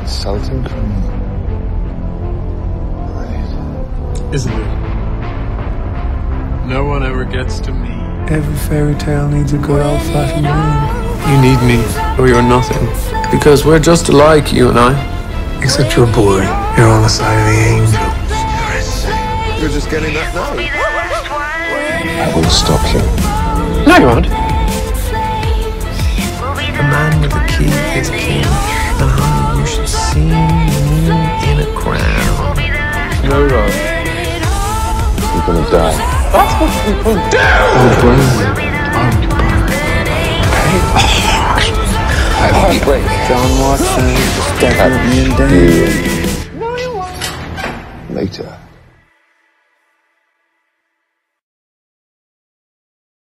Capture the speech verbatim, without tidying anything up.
Insulting criminal. Right. Isn't it? No one ever gets to me. Every fairy tale needs a good old-fashioned name. You need me, or you're nothing. Because we're just alike, you and I. Except you're boring. You're on the side of the angel. You're just getting that now. I will stop you. No, you won't. The man with the key is king. And honey, you should see me in a crown. No, Rob. You're gonna die. That's what people do! Oh, Brian. Heartbreak. John Watson, definitely in danger. Later.